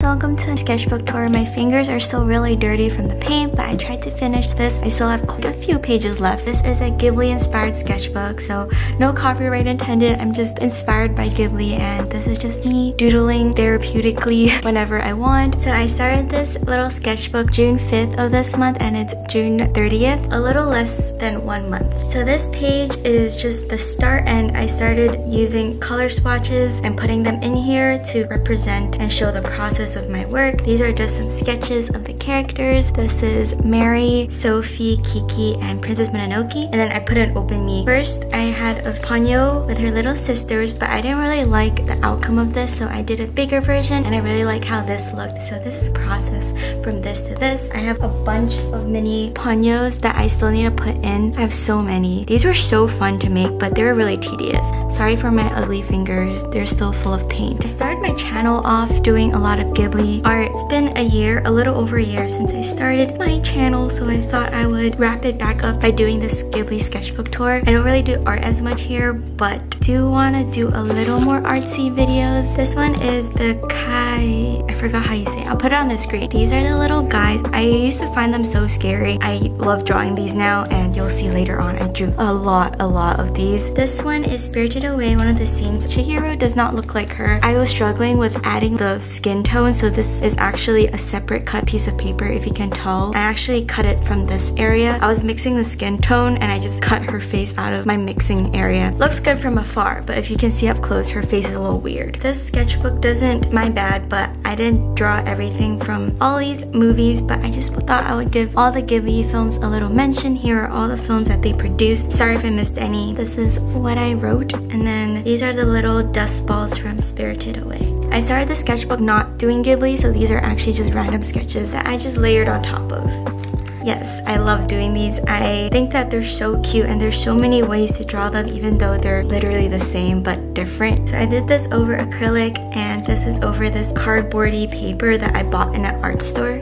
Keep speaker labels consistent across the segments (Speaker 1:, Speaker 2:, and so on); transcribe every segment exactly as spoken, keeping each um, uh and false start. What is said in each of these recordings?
Speaker 1: welcome to a sketchbook tour. My fingers are still really dirty from the paint, but I tried to finish this. I still have a few pages left. This is a Ghibli inspired sketchbook, so no copyright intended. I'm just inspired by Ghibli, and this is just me doodling therapeutically whenever I want. So I started this little sketchbook June fifth of this month, and it's June thirtieth, a little less than one month. So this page is just the start, and I started using color swatches and putting them in here to represent and show the process of my work. These are just some sketches of the characters. This is Mary, Sophie, Kiki, and Princess Mononoke. And then I put an open me. First, I had a Ponyo with her little sisters, but I didn't really like the outcome of this, so I did a bigger version, and I really like how this looked. So this is process from this to this. I have a bunch of mini Ponyos that I still need to put in. I have so many. These were so fun to make, but they were really tedious. Sorry for my ugly fingers. They're still full of paint. I started my channel off doing a lot of Ghibli art. It's been a year, a little over a year since I started my channel, so I thought I would wrap it back up by doing this Ghibli sketchbook tour. I don't really do art as much here, but do want to do a little more artsy videos. This one is the Kai... I forgot how you say it. I'll put it on the screen. These are the little guys. I used to find them so scary. I love drawing these now, and you'll see later on I drew a lot, a lot of these. This one is Spirited Away, one of the scenes. Chihiro does not look like her. I was struggling with adding the skin tone, so this is actually a separate cut piece of paper, if you can tell. I actually cut it from this area. I was mixing the skin tone, and I just cut her face out of my mixing area. Looks good from afar, but if you can see up close, her face is a little weird. This sketchbook doesn't, my bad, but I didn't draw everything from all these movies, but I just thought I would give all the Ghibli films a little mention. Here are all the films that they produced. Sorry if I missed any. This is what I wrote, and then these are the little dust balls from Spirited Away. I started the sketchbook not doing Ghibli, so these are actually just random sketches that I just layered on top of. Yes, I love doing these. I think that they're so cute, and there's so many ways to draw them, even though they're literally the same but different. So I did this over acrylic, and this is over this cardboardy paper that I bought in an art store.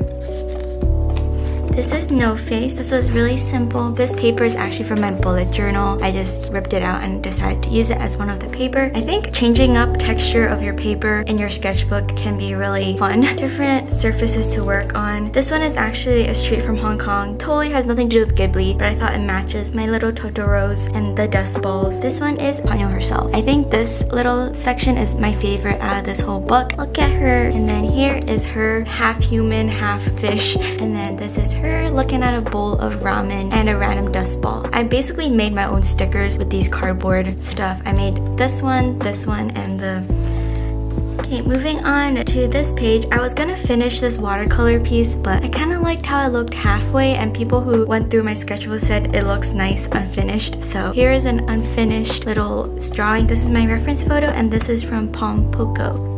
Speaker 1: This is No Face. This was really simple. This paper is actually from my bullet journal. I just ripped it out and decided to use it as one of the paper. I think changing up texture of your paper in your sketchbook can be really fun. Different surfaces to work on. This one is actually a street from Hong Kong. Totally has nothing to do with Ghibli, but I thought it matches my little Totoros and the dust balls. This one is Ponyo herself. I think this little section is my favorite out of this whole book. Look at her. And then here is her half human, half fish. And then this is her looking at a bowl of ramen and a random dust ball. I basically made my own stickers with these cardboard stuff. I made this one, this one, and the... Okay, moving on to this page. I was gonna finish this watercolor piece, but I kind of liked how it looked halfway, and people who went through my sketchbook said it looks nice unfinished. So here is an unfinished little drawing. This is my reference photo, and this is from Pom Poko.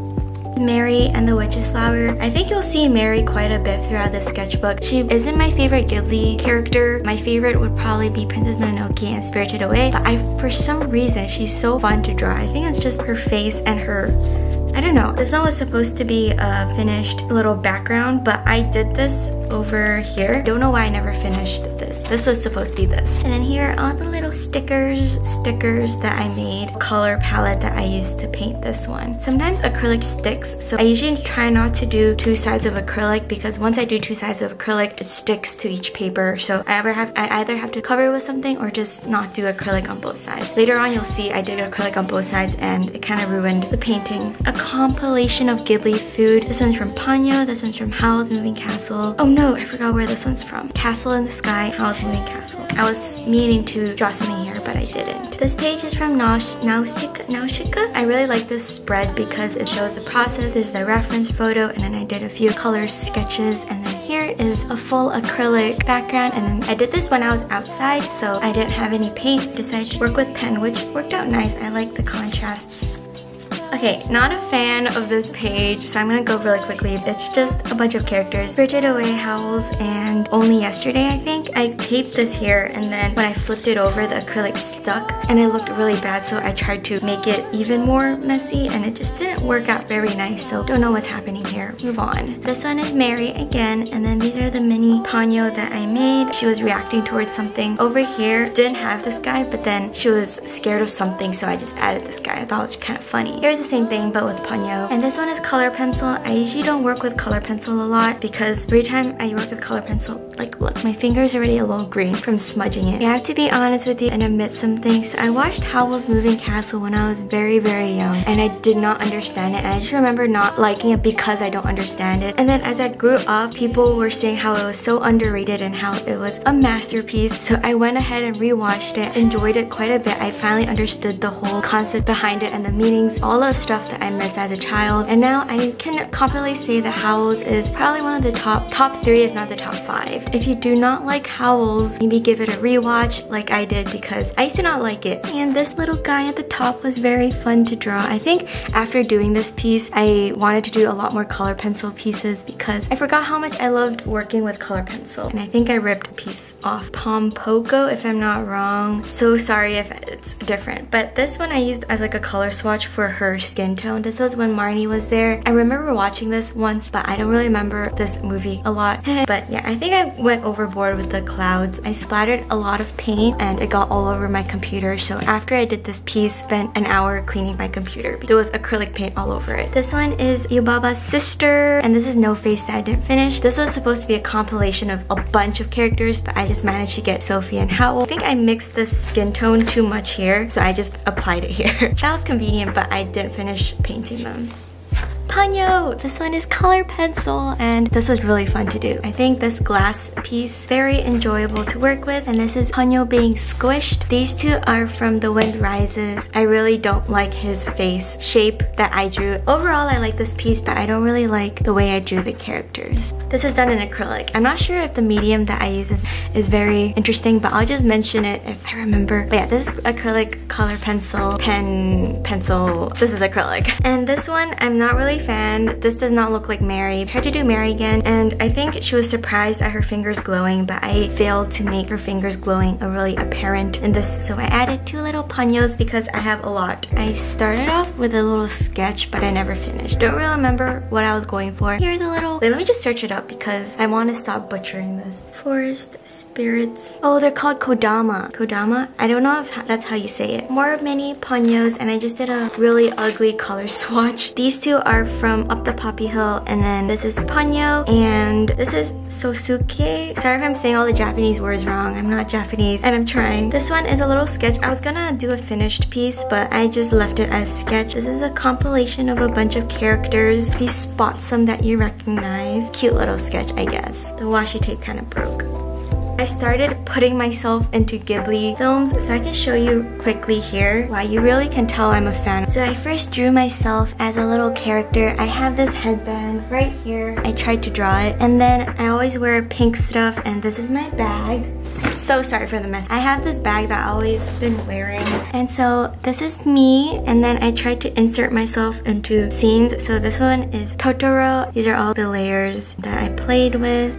Speaker 1: Mary and the Witch's Flower. I think you'll see Mary quite a bit throughout the sketchbook. She isn't my favorite Ghibli character. My favorite would probably be Princess Mononoke and Spirited Away, but I, for some reason, she's so fun to draw. I think it's just her face and her... I don't know. This one was supposed to be a finished little background, but I did this over here. Don't know why I never finished this. This was supposed to be this. And then here are all the little stickers, stickers that I made. Color palette that I used to paint this one. Sometimes acrylic sticks, so I usually try not to do two sides of acrylic, because once I do two sides of acrylic, it sticks to each paper. So I ever have I either have to cover it with something or just not do acrylic on both sides. Later on, you'll see I did acrylic on both sides, and it kind of ruined the painting. A compilation of Ghibli food. This one's from Ponyo, this one's from Howl's Moving Castle. Oh no, I forgot where this one's from. Castle in the Sky, Howl's Moving Castle. I was meaning to draw something here, but I didn't. This page is from Nausicaa. Nausicaa. I really like this spread because it shows the process. This is the reference photo, and then I did a few color sketches, and then here is a full acrylic background, and then I did this when I was outside, so I didn't have any paint. Decided to work with pen, which worked out nice. I like the contrast. Okay, not a fan of this page, so I'm gonna go really quickly. It's just a bunch of characters. Spirited Away, Howls, and Only Yesterday, I think. I taped this here, and then when I flipped it over, the acrylic stuck, and it looked really bad, so I tried to make it even more messy, and it just didn't work out very nice, so don't know what's happening here. Move on. This one is Mary again, and then these are the mini Ponyo that I made. She was reacting towards something. Over here, didn't have this guy, but then she was scared of something, so I just added this guy. I thought it was kind of funny. Here's the same thing but with Ponyo. And this one is color pencil. I usually don't work with color pencil a lot because every time I work with color pencil, like look, my finger's already a little green from smudging it. I have to be honest with you and admit some things. So I watched Howl's Moving Castle when I was very, very young and I did not understand it. And I just remember not liking it because I don't understand it. And then as I grew up, people were saying how it was so underrated and how it was a masterpiece. So I went ahead and rewatched it, enjoyed it quite a bit. I finally understood the whole concept behind it and the meanings, all the stuff that I missed as a child. And now I can confidently say that Howl's is probably one of the top top three, if not the top five. If you do not like Howl's, maybe give it a rewatch like I did because I used to not like it. And this little guy at the top was very fun to draw. I think after doing this piece, I wanted to do a lot more color pencil pieces because I forgot how much I loved working with color pencil. And I think I ripped a piece off Pompoko, if I'm not wrong. So sorry if it's different. But this one I used as like a color swatch for her skin tone. This was when Marnie was there. I remember watching this once, but I don't really remember this movie a lot. But yeah, I think I went overboard with the clouds. I splattered a lot of paint and it got all over my computer. So after I did this piece, spent an hour cleaning my computer. There was acrylic paint all over it. This one is Yubaba's sister, and this is No Face that I didn't finish. This was supposed to be a compilation of a bunch of characters, but I just managed to get Sophie and Howl. I think I mixed the skin tone too much here, so I just applied it here. That was convenient, but I didn't finish painting them. Ponyo! This one is color pencil and this was really fun to do. I think this glass piece, very enjoyable to work with, and this is Ponyo being squished. These two are from The Wind Rises. I really don't like his face shape that I drew. Overall, I like this piece, but I don't really like the way I drew the characters. This is done in acrylic. I'm not sure if the medium that I use is, is very interesting, but I'll just mention it if I remember. But yeah, this is acrylic, color pencil, pen, pencil. This is acrylic. And this one, I'm not really fan. This does not look like Mary. I tried to do Mary again and I think she was surprised at her fingers glowing, but I failed to make her fingers glowing a really apparent in this. So I added two little Ponyos because I have a lot. I started off with a little sketch, but I never finished. Don't really remember what I was going for. Here's a little, wait, let me just search it up because I want to stop butchering this. Forest spirits. Oh, they're called Kodama. Kodama? I don't know if that's how you say it. More mini Ponyos, and I just did a really ugly color swatch. These two are from Up the Poppy Hill, and then this is Ponyo, and this is Sosuke. Sorry if I'm saying all the Japanese words wrong. I'm not Japanese, and I'm trying. This one is a little sketch. I was gonna do a finished piece, but I just left it as sketch. This is a compilation of a bunch of characters. If you spot some that you recognize. Cute little sketch, I guess. The washi tape kind of broke. I started putting myself into Ghibli films, so I can show you quickly here why you really can tell I'm a fan. So I first drew myself as a little character. I have this headband right here. I tried to draw it, and then I always wear pink stuff, and this is my bag. So sorry for the mess. I have this bag that I've always been wearing, and so this is me, and then I tried to insert myself into scenes. So this one is Totoro. These are all the layers that I played with.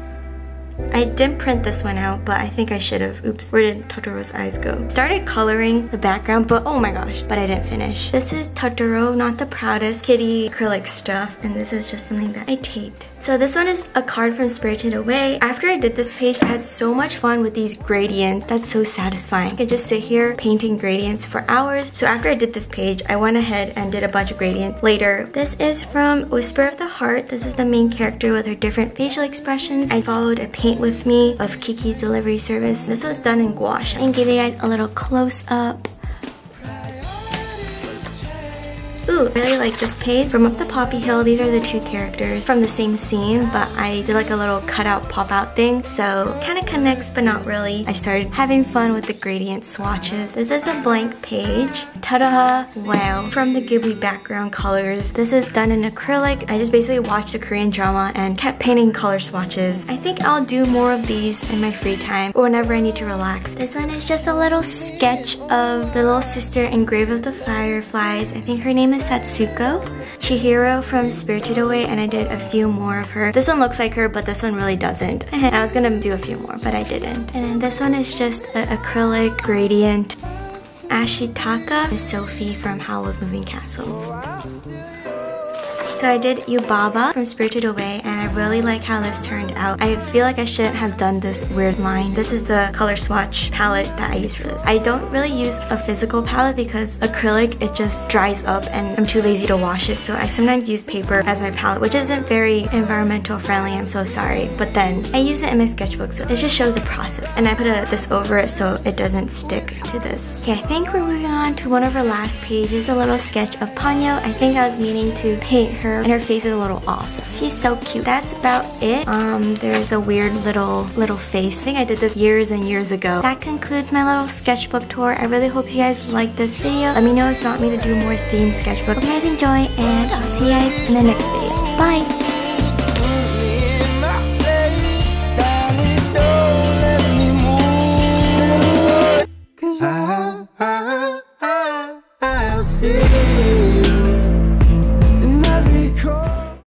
Speaker 1: I didn't print this one out, but I think I should have. Oops, where did Totoro's eyes go? Started coloring the background, but oh my gosh, but I didn't finish. This is Totoro, not the proudest kitty acrylic stuff, and this is just something that I taped. So this one is a card from Spirited Away. After I did this page, I had so much fun with these gradients. That's so satisfying. I could just sit here painting gradients for hours. So after I did this page, I went ahead and did a bunch of gradients later. This is from Whisper of the Heart. This is the main character with her different facial expressions. I followed a Paint With Me of Kiki's Delivery Service. This was done in gouache. And give you guys a little close up. Ooh, I really like this page. From Up the Poppy Hill, these are the two characters from the same scene, but I did like a little cutout pop-out thing, so kind of connects, but not really. I started having fun with the gradient swatches. This is a blank page. Ta-da! Wow. From the Ghibli background colors. This is done in acrylic. I just basically watched a Korean drama and kept painting color swatches. I think I'll do more of these in my free time or whenever I need to relax. This one is just a little sketch of the little sister in Grave of the Fireflies. I think her name is Satsuko. Chihiro from Spirited Away, and I did a few more of her. This one looks like her, but this one really doesn't. I was gonna do a few more, but I didn't. And then this one is just an acrylic gradient. Ashitaka is Sophie from Howl's Moving Castle. So I did Yubaba from Spirited Away, and I really like how this turned out. I feel like I shouldn't have done this weird line. This is the color swatch palette that I use for this. I don't really use a physical palette because acrylic, it just dries up and I'm too lazy to wash it. So I sometimes use paper as my palette, which isn't very environmental friendly. I'm so sorry. But then I use it in my sketchbook, so it just shows the process. And I put a, this over it so it doesn't stick to this. Okay, I think we're moving on to one of her last pages, a little sketch of Ponyo. I think I was meaning to paint her and her face is a little off. She's so cute. That's about it. Um, there's a weird little little face. I think I did this years and years ago. That concludes my little sketchbook tour. I really hope you guys like this video. Let me know if you want me to do more themed sketchbook. Hope you guys enjoy, and I'll see you guys in the next video. Bye!